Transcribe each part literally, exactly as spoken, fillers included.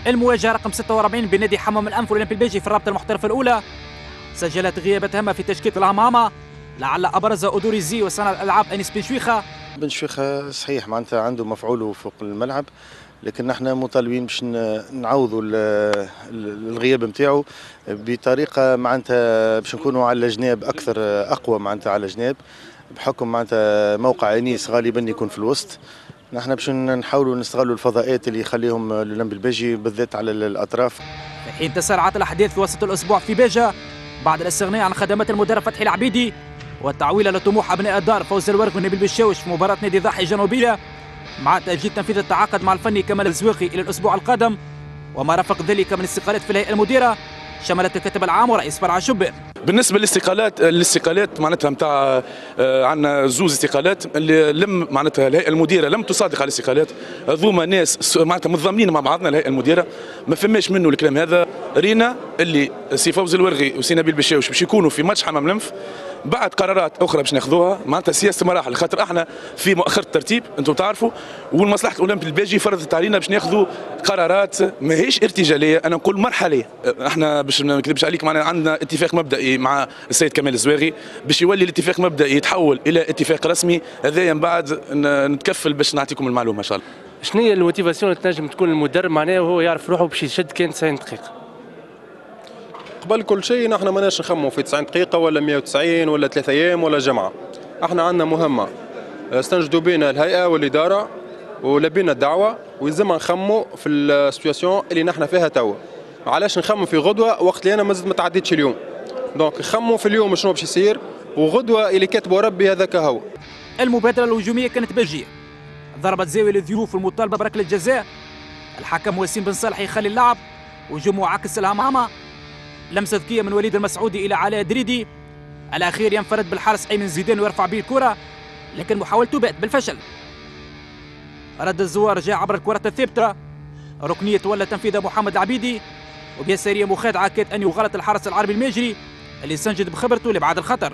المواجهة رقم ستة وأربعين بين نادي حمام الأنف والأولمبي البيجي في الرابطة المحترفة الأولى سجلت غيابات هامة في تشكيلة الهمهمة، لعل أبرز أودوريزي وصانع الألعاب أنيس بن شويخة. بن شويخة صحيح معناتها عنده مفعوله فوق الملعب، لكن نحن مطالبين باش نعوضوا الغياب نتاعو بطريقة معناتها باش نكونوا على جناب أكثر أقوى معناتها على جناب، بحكم معناتها موقع أنيس غالبا يكون في الوسط. نحن باش نحاولوا نستغلوا الفضاءات اللي يخليهم الأولمبي البيجي بالذات على الأطراف. في حين تسارعت الأحداث في وسط الأسبوع في بيجا بعد الاستغناء عن خدمات المدرب فتحي العبيدي والتعويل لطموح أبناء الدار فوز الورق ونبيل بالشاوش في مباراة نادي ضاحي الجنوبية، مع تأجيل تنفيذ التعاقد مع الفني كمال الزواقي إلى الأسبوع القادم، وما رافق ذلك من استقالات في الهيئة المديرة شملت الكاتب العام ورئيس فرع شبان. بالنسبه للاستقالات الاستقالات معناتها نتاع عندنا زوز استقالات اللي لم معناتها الهيئه المديره لم تصادق على الاستقالات هذوما ناس معناتها متضامنين مع بعضنا. الهيئه المديره ما فماش منه الكلام هذا. رينا اللي سي فوز الورغي وسي نبيل بالشاوش باش يكونوا في ماتش حمام الانف بعد قرارات اخرى باش ناخذوها معناتها سياسه مراحل، خاطر احنا في مؤخره الترتيب انتم تعرفوا، والمصلحه الاولمبي البيجي فرضت علينا باش ناخذوا قرارات ماهيش ارتجاليه، انا نقول مرحليه. احنا باش ما نكذبش عليك معنا عندنا اتفاق مبدئي مع السيد كمال الزواغي باش يولي الاتفاق مبدئي يتحول الى اتفاق رسمي، هذايا من بعد نتكفل باش نعطيكم المعلومه ان شاء الله. شنو هي الموتيفاسيون اللي تنجم تكون المدرب معناه وهو يعرف روحه باش يشد كان تسعين دقيقه؟ قبل كل شيء نحن ماناش نخموا في تسعين دقيقة ولا مئة وتسعين ولا ثلاثة أيام ولا جمعة. احنا عندنا مهمة استنجدوا بنا الهيئة والإدارة ولبينا الدعوة ويلزمنا نخموا في السيتواسيون اللي نحن فيها توا. علاش نخموا في غدوة وقت اللي أنا مازلت ما تعديتش اليوم؟ دونك نخموا في اليوم شنو باش يصير وغدوة اللي كاتبه ربي هذاك هو. المبادرة الهجومية كانت بلجية، ضربت زاوية للظروف المطالبة بركلة جزاء، الحكم وسيم بن صالح يخلي اللعب وهجوم عكس الهمهمة، لمسة ذكية من وليد المسعودي إلى علاء دريدي، الأخير ينفرد بالحارس أيمن زيدان ويرفع به الكرة، لكن محاولته بات بالفشل. رد الزوار جاء عبر الكرة الثابتة، ركنية ولا تنفيذها محمد العبيدي، وبيسارية مخادعة كاد أن يغلط الحارس العربي الماجري اللي استنجد بخبرته لبعد الخطر.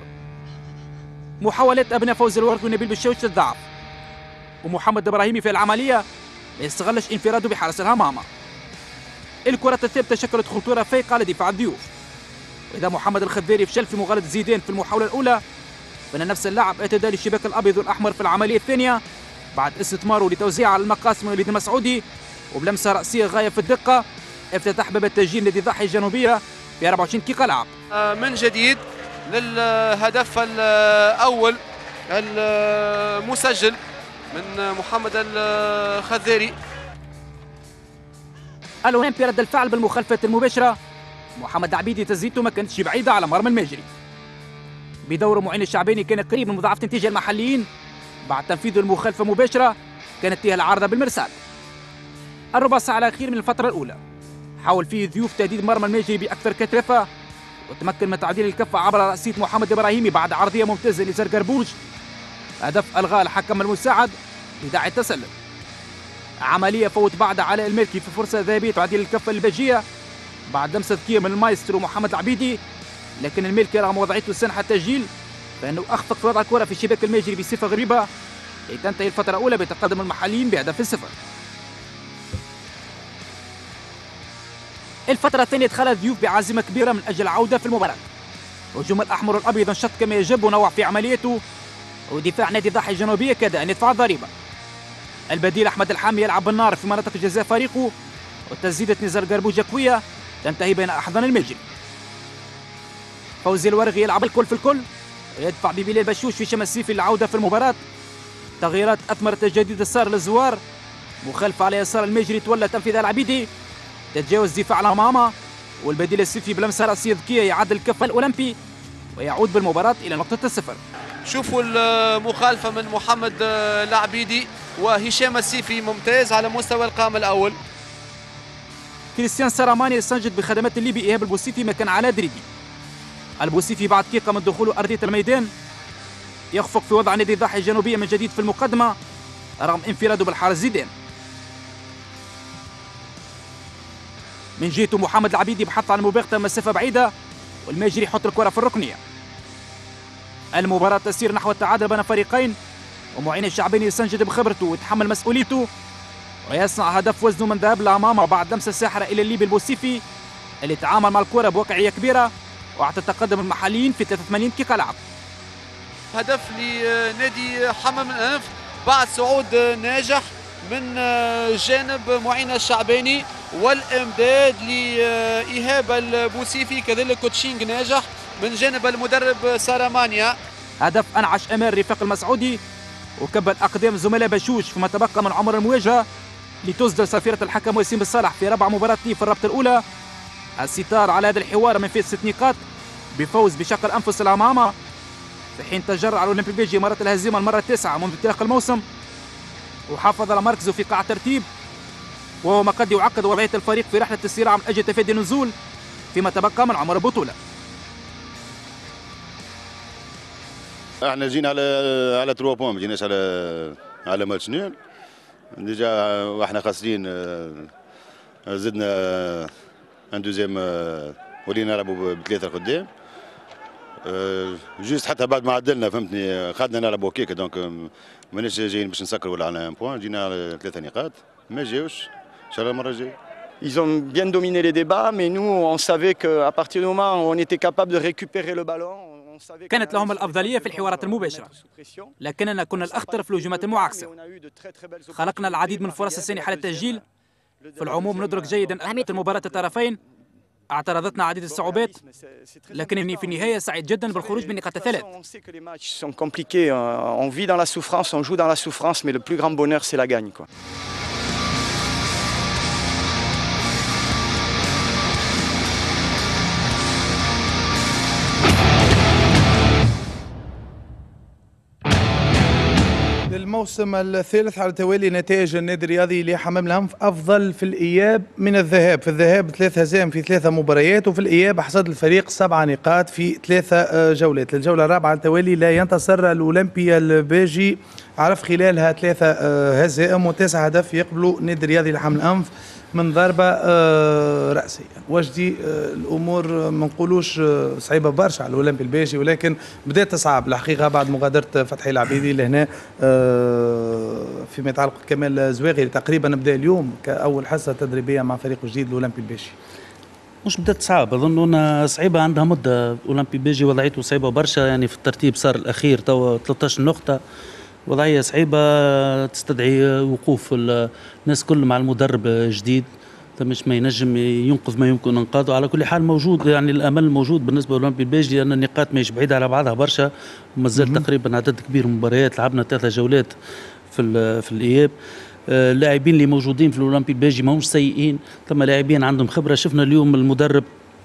محاولات أبناء فوز الورد ونبيل بالشوش للضعف، ومحمد إبراهيمي في العملية ما يستغلش انفراده بحارس الهمهمة. الكرة الثابتة شكلت خطورة فائقة على دفاع الضيوف، وإذا محمد الخذاري فشل في مغالطة زيدان في المحاولة الأولى فإن نفس اللاعب اعتدى للشباك الأبيض والأحمر في العملية الثانية بعد استثماره لتوزيع على المقاس من وليد المسعودي وبلمسة رأسية غاية في الدقة افتتح باب التسجيل نادي ضاحي الجنوبية في أربعة وعشرين دقيقة لعب. من جديد للهدف الأول المسجل من محمد الخذاري. الأولمبي رد الفعل بالمخالفات المباشرة، محمد عبيدي تسديدته ما كانتش بعيدة على مرمى الماجري. بدور معين الشعباني كان قريب من مضاعفة نتيجة المحليين بعد تنفيذ المخالفة مباشرة كانت فيها العارضة بالمرسال. الربع ساعة الأخير من الفترة الأولى حاول فيه الضيوف تهديد مرمى الماجري بأكثر كثافة وتمكن من تعديل الكفة عبر رأسية محمد إبراهيمي بعد عرضية ممتازة لزر قربوج، هدف ألغاه الحكم المساعد لداعي التسلل. عملية فوت بعد علاء المالكي في فرصة ذهبية تعديل الكفة البلجية بعد لمسة ذكية من المايسترو محمد العبيدي، لكن المالكي رغم وضعيته سنح التسجيل فإنه أخفق في وضع الكرة في شباك الماجري بصفة غريبة لتنتهي الفترة الأولى بتقدم المحليين بهدف الصفر. الفترة الثانية دخل الضيوف بعزيمة كبيرة من أجل العودة في المباراة. هجوم الأحمر والأبيض انشط كما يجب ونوع في عملياته، ودفاع نادي ضاحي الجنوبية كاد أن يدفع الضريبة. البديل أحمد الحامي يلعب بالنار في مناطق جزاء فريقه، وتسديدة نزار قربوجة قوية تنتهي بين أحضان الماجري. فوزي الورغي يلعب الكل في الكل ويدفع ببلال بشوش في شمس سيفي للعودة في المباراة. تغييرات أثمرت تجديد السار للزوار، مخالفة على يسار الماجري تولى تنفيذها العبيدي، تتجاوز دفاع الهمهمة والبديل السيفي بلمسة رأسية ذكية يعدل الكفة الأولمبي ويعود بالمباراة إلى نقطة الصفر. شوفوا المخالفة من محمد العبيدي وهشام السيفي ممتاز على مستوى القائم الأول. كريستيان ساراماني يستنجد بخدمات الليبي إيهاب البوسيفي مكان علاء دريدي. البوسيفي بعد دقيقة من دخوله أرضية الميدان يخفق في وضع نادي ضاحي الجنوبية من جديد في المقدمة رغم انفراده بالحارس زيدان. من جهته محمد العبيدي بحث عن مباغتة مسافة بعيدة والماجري يحط الكرة في الركنية. المباراة تسير نحو التعادل بين فريقين، ومعين الشعباني يستنجد بخبرته ويتحمل مسؤوليته، ويصنع هدف وزنه من ذهب لأمامه بعد لمسة ساحرة إلى الليبي البوسيفي اللي تعامل مع الكرة بواقعية كبيرة وأعطى تقدم المحليين في ثلاثة وثمانين دقيقة لعب. هدف لنادي حمام الأنف بعد صعود ناجح من جانب معين الشعباني والامداد لإيهاب البوسيفي، كذلك كوتشينج ناجح من جانب المدرب سارامانيا. هدف أنعش أمام رفاق المسعودي وكبت أقدام زملاء بشوش فيما تبقى من عمر المواجهة لتصدر صفيرة الحكم وسيم بالصالح في ربع مباراة لي في الرابطة الأولى الستار على هذا الحوار من فيه ست نقاط بفوز بشق الأنفس الأمامة، في حين تجرع الأولمبي البيجي مرة الهزيمة المرة التاسعة منذ انطلاق الموسم وحافظ على مركزه في قاع الترتيب، وهو ما قد يعقد وضعية الفريق في رحلة الصراع من أجل تفادي النزول فيما تبقى من عمر البطولة. احنا جينا على على ثلاثة بوان، ما جيناش على على ماتش نول. ديجا واحنا خاسرين زدنا ان دوزيام ولينا نلعبوا بثلاثه قدام. جوست حتى بعد ما عدلنا فهمتني خدنا نلعبوا كيك، دونك ماناش جايين باش نسكروا ولا على ان بوان، جينا على ثلاثه نقاط ما جاوش ان شاء الله المره الجايه. Ils ont bien dominé les débats, mais nous on savait qu'à partir du moment où on était capable de récupérer le ballon. كانت لهم الأفضلية في الحوارات المباشرة، لكننا كنا الأخطر في الهجمات المعاكسة. خلقنا العديد من فرص السانحة للتسجيل. في العموم ندرك جيدا أهمية المباراة الطرفين، اعترضتنا عديد الصعوبات، لكنني في النهاية سعيد جدا بالخروج بالنقاط الثلاث. On vit dans la souffrance, on joue dans la souffrance, mais le plus grand bonheur c'est la gagne, quoi. الموسم الثالث على التوالي نتائج النادي الرياضي لحمام الأنف أفضل في الإياب من الذهاب. في الذهاب ثلاث هزائم في ثلاثة مباريات، وفي الإياب حصد الفريق سبع نقاط في ثلاثة جولات. الجولة الرابعة على التوالي لا ينتصر الأولمبي الباجي، عرف خلالها ثلاثة هزائم وتسع هدف يقبلوا النادي الرياضي لحمام الأنف من ضربة رأسية. وجدي الأمور ما نقولوش صعيبة برشا على الأولمبي الباجي، ولكن بدأت تصعب الحقيقة بعد مغادرة فتحي العبيدي لهنا فيما يتعلق كمال زواغي تقريبا بدأ اليوم كأول حصة تدريبية مع فريق جديد الأولمبي الباجي. مش بدأت صعب، أظن أنها صعيبة عندها مدة. الأولمبي الباجي وضعيته صعيبة برشا، يعني في الترتيب صار الأخير توا ثلاثة عشر نقطة، وضعية صعيبة تستدعي وقوف الناس كل مع المدرب جديد، مش ما ينجم ينقذ ما يمكن انقاذه. على كل حال موجود، يعني الامل موجود بالنسبه للاولمبي الباجي، لان النقاط ماهيش بعيده على بعضها برشا، ومازال تقريبا عدد كبير من المباريات، لعبنا ثلاثه جولات في في الاياب. اللاعبين اللي موجودين في الاولمبي الباجي ماهمش سيئين، ثم لاعبين عندهم خبره. شفنا اليوم المدرب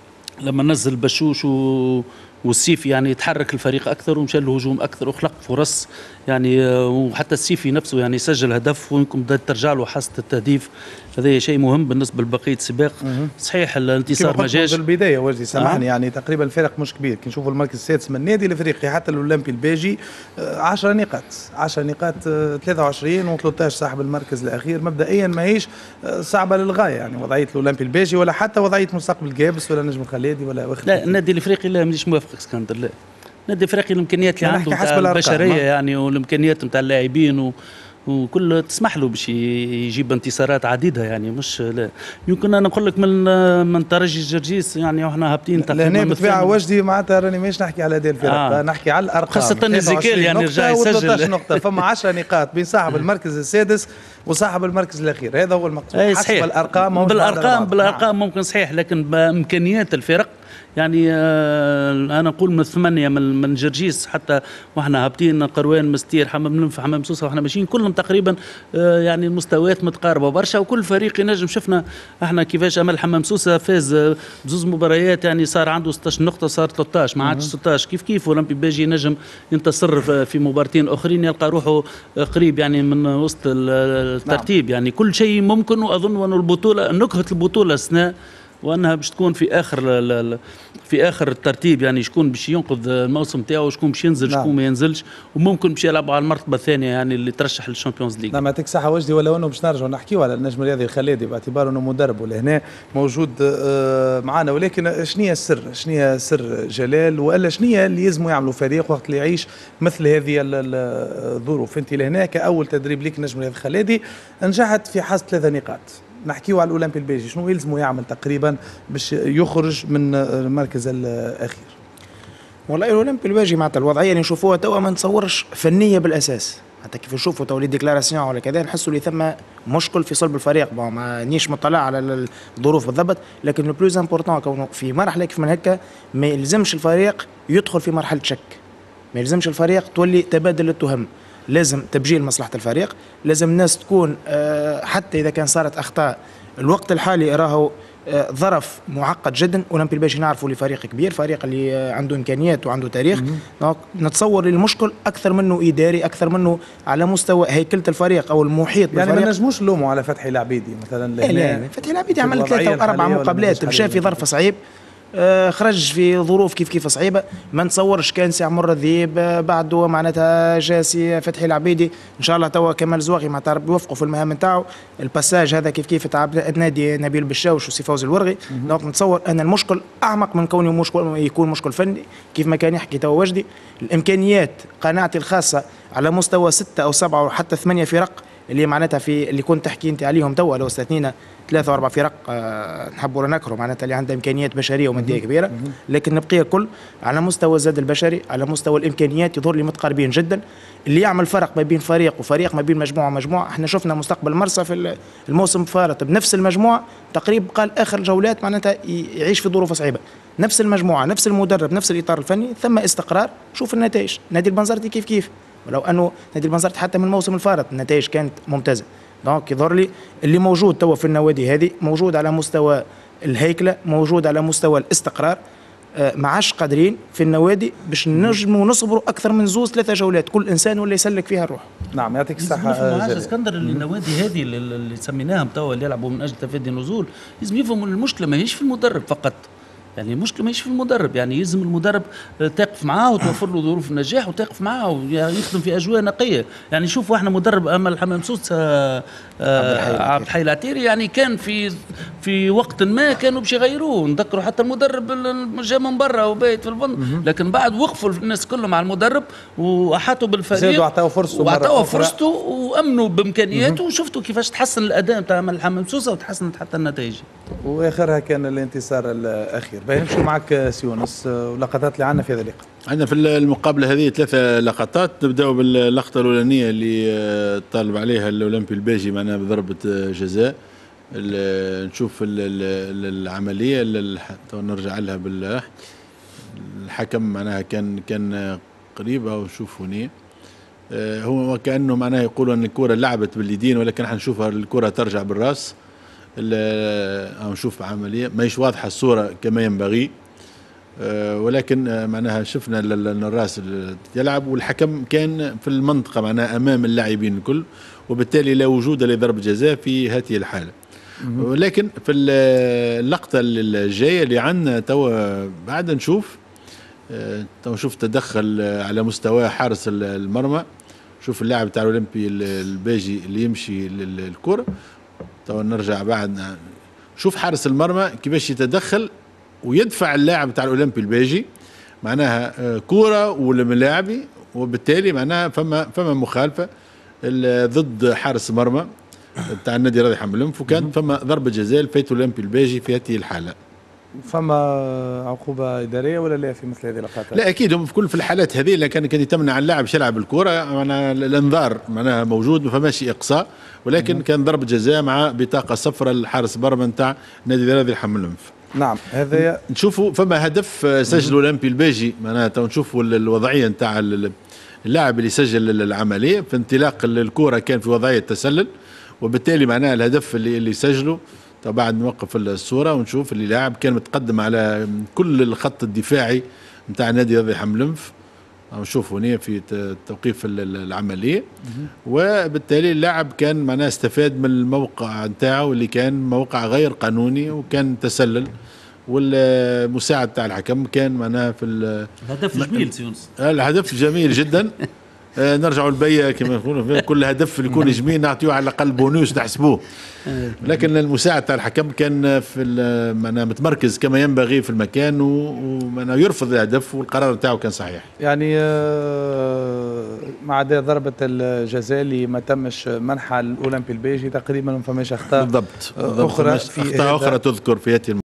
لما نزل بشوش و والسيفي يعني يتحرك الفريق اكثر ومشى الهجوم اكثر وخلق فرص، يعني وحتى السيفي نفسه يعني سجل هدف ويمكن بدات ترجع له حاسه التهديف. هذا شيء مهم بالنسبه لبقيه السباق. صحيح الانتصار ما جاش في البدايه وجدي سامحني، آه. يعني تقريبا الفرق مش كبير، كي نشوفوا المركز السادس من النادي الافريقي حتى الاولمبي الباجي عشرة نقاط عشرة نقاط ثلاثة وعشرين و13 صاحب المركز الاخير. مبدئيا ماهيش صعبه للغايه، يعني وضعيه الاولمبي الباجي ولا حتى وضعيه مستقبل جابس ولا نجم خلادي ولا وخ لا. النادي الافريقي لا مانيش موافق اسكندر، لا. النادي الافريقي الامكانيات اللي عنده البشريه يعني والامكانيات نتاع اللاعبين و وكل تسمح له باش يجيب انتصارات عديده، يعني مش لا. يمكن انا نقول لك من من ترجي الجرجيس يعني احنا هابطين تقريبا. لهنا بطبيعه وجدي معناتها راني ماهيش نحكي على هذه الفرق، آه. نحكي على الارقام، خاصه الزيكال يعني رجع يسجل ثلاثة عشر نقطه، فما عشرة نقاط بين صاحب المركز السادس وصاحب المركز الاخير، هذا هو المقصود. حسب الارقام بالارقام بالارقام نعم. ممكن صحيح، لكن بامكانيات الفرق يعني آه انا نقول من الثمانيه من من جرجيس حتى واحنا هابطين قروان مستير حمام النف حمام سوسه واحنا ماشيين كلهم تقريبا آه يعني المستويات متقاربه برشا، وكل فريق ينجم. شفنا احنا كيفاش امل حمام سوسه فاز آه بزوز مباريات، يعني صار عنده ستة عشر نقطه صار ثلاثة عشر ما عادش ستة عشر. كيف كيف اولمبي باجي ينجم ينتصر في مباراتين اخرين يلقى روحه قريب يعني من وسط الترتيب. نعم. يعني كل شيء ممكن، واظن ان البطوله نكهه البطوله السنه وانها باش تكون في اخر في اخر الترتيب، يعني شكون باش ينقذ الموسم تاعو، شكون باش ينزل شكون ما ينزلش، وممكن باش يلعبوا على المرتبه الثانيه يعني اللي ترشح للشامبيونز ليج. نعم يعطيك الصحه وجدي. ولو انه باش نرجعوا نحكيوا على النجم الرياضي الخليدي باعتباره انه مدرب ولهنا موجود معنا، ولكن شنو هي السر؟ شنو هي سر جلال، والا شنو هي اللي يلزموا يعملوا فريق وقت اللي يعيش مثل هذه الظروف؟ انت لهنا كاول تدريب ليك نجم الرياضي الخليدي نجحت في حصد ثلاثه نقاط. نحكيو على الاولمبي البيجي، شنو يلزموا يعمل تقريبا باش يخرج من المركز الاخير؟ والله الاولمبي البيجي معناتها الوضعيه اللي نشوفوها توا ما نتصورش فنيه بالاساس، حتى كيف نشوفوا تو لي ديكلاراسيون ولا كذا نحسوا اللي ثم مشكل في صلب الفريق. مانيش مطلع على الظروف بالضبط، لكن لو بلوز امبورتون كونه في مرحله كيف من هكا ما يلزمش الفريق يدخل في مرحله شك، ما يلزمش الفريق تولي تبادل التهم، لازم تبجيل مصلحه الفريق، لازم الناس تكون حتى اذا كان صارت اخطاء الوقت الحالي راهو ظرف معقد جدا. اولمبي البيجي نعرفوا اللي فريق كبير، فريق اللي عنده امكانيات وعنده تاريخ، نتصور المشكل اكثر منه اداري، اكثر منه على مستوى هيكله الفريق او المحيط يعني بالفريق. ما نجموش نلوموا على فتحي العبيدي مثلا. لا لا فتحي العبيدي عمل ثلاثه واربع مقابلات، مشى في ظرف صعيب، آه خرج في ظروف كيف كيف صعيبه، ما نتصورش كان سي عمر الذيب آه بعده معناتها جاسي فتحي العبيدي، ان شاء الله توا كمال زواغي معناتها ربي يوفقه في المهام نتاعو، الباساج هذا كيف كيف تاع نادي نبيل بشاوش وسي فوزي الورغي. دونك نتصور ان المشكل اعمق من كونه مشكل يكون مشكل فني كيف ما كان يحكي توا وجدي. الامكانيات قناعتي الخاصه على مستوى ستة او سبعة او حتى ثمانية فرق اللي معناتها في اللي كنت تحكي انت عليهم توا، لو استثنينا ثلاثة واربع فرق أه نحبوا نكروا معناتها اللي عندها امكانيات بشريه وماديه كبيره، لكن نبقي كل على مستوى الزاد البشري، على مستوى الامكانيات يظهر لي متقاربين جدا. اللي يعمل فرق ما بين فريق وفريق، ما بين مجموعه ومجموعه. احنا شفنا مستقبل مرسى في الموسم الفارط بنفس المجموعه تقريبا قال اخر جولات معناتها يعيش في ظروف صعيبه، نفس المجموعه نفس المدرب نفس الاطار الفني، ثم استقرار. شوف النتائج، نادي البنزرتي كيف كيف، ولو انه نادي البنزرتي حتى من الموسم الفارط النتائج كانت ممتازه. دونك يظهر لي اللي موجود توا في النوادي هذه موجود على مستوى الهيكله، موجود على مستوى الاستقرار، آه ما عادش قادرين في النوادي باش نجموا نصبروا اكثر من زوز ثلاثه جولات، كل انسان ولا يسلك فيها الروح. نعم يعطيك الصحه. معاذ اسكندر اللي النوادي هذه اللي سميناهم توا اللي يلعبوا من اجل تفادي النزول، لازم يفهموا المشكله ماهيش في المدرب فقط، يعني المشكله ماهيش في المدرب، يعني يلزم المدرب تقف معاه وتوفر له ظروف النجاح وتقف معاه ويخدم في اجواء نقيه. يعني شوفوا احنا مدرب امل الحمام سوس عبد الحي العتيري، يعني كان في في وقت ما كانوا باش يغيروه، نذكروا حتى المدرب جا من برا وبايت في الفندق، لكن بعد وقفوا الناس كلهم على المدرب واحاطوا بالفريق واعطوه فرصته واعطوه فرصته وامنوا بامكانياته، وشفتوا كيفاش تحسن الاداء نتاع امل الحمام سوس وتحسنت حتى النتائج. واخرها كان الانتصار الاخير. باهي نمشي معك سي يونس، اللقطات اللي عندنا في هذا اللقاء. عندنا في المقابله هذه ثلاثه لقطات. نبداو باللقطه الاولانيه اللي طالب عليها الاولمبي البيجي معناها بضربه جزاء. نشوف العمليه نرجع لها بالله. الحكم معناها كان كان قريب، او شوف هنا هو وكانه معناها يقولوا ان الكره لعبت باليدين، ولكن احنا نشوفها الكره ترجع بالراس. أو نشوف عملية ماهيش واضحة الصورة كما ينبغي، ولكن معناها شفنا الراس يلعب، والحكم كان في المنطقة معناها أمام اللاعبين الكل، وبالتالي لا وجود لضربة جزاء في هذه الحالة. ولكن في اللقطة الجاية اللي عندنا توا بعد نشوف تو نشوف تدخل على مستوى حارس المرمى. شوف اللاعب تاع الأولمبي الباجي اللي يمشي للكرة. تو نرجع بعد شوف حارس المرمى كيفاش يتدخل ويدفع اللاعب تاع الاولمبي الباجي معناها كوره ولا ملاعبي، وبالتالي معناها فما فما مخالفه ضد حارس مرمى تاع النادي الرياضي حملمف، وكان فما ضربه جزاء لفايت الاولمبي الباجي في هذه الحاله. فما عقوبه اداريه ولا لا في مثل هذه اللقطات؟ لا اكيد هم في كل في الحالات هذه اللي كان كان يتمنع اللاعب يلعب الكره معناها الانذار معناها موجود، ما فماش اقصاء، ولكن مم. كان ضربه جزاء مع بطاقه صفراء للحارس مرمى نتاع النادي الرياضي حملمف. نعم هذا نشوفوا فما هدف سجل الاولمبي الباجي معناها نشوفوا الوضعيه نتاع اللاعب اللي سجل العمليه في انطلاق الكره كان في وضعيه تسلل، وبالتالي معناها الهدف اللي اللي سجله. طبعا بعد نوقف الصوره ونشوف اللي لاعب كان متقدم على كل الخط الدفاعي نتاع نادي الرياضي حملمف، نشوفوا هنا في توقيف العمليه، وبالتالي اللاعب كان معناها استفاد من الموقع نتاعو اللي كان موقع غير قانوني وكان تسلل، والمساعد تاع الحكم كان معناها في الهدف جميل سيونس. الهدف جميل جدا. آه نرجعوا البيا كما نقولوا، كل هدف اللي يكون جميل نعطيوه على الاقل بونوس نحسبوه، لكن المساعد تاع الحكم كان في معناها متمركز كما ينبغي في المكان ومعناها يرفض الهدف، والقرار تاعو كان صحيح. يعني آه ما عدا ضربه الجزاء اللي ما تمش منحها الاولمبي البيجي تقريبا ما فماش اخطاء بالضبط اخرى في اخطاء اخرى تذكر في هذه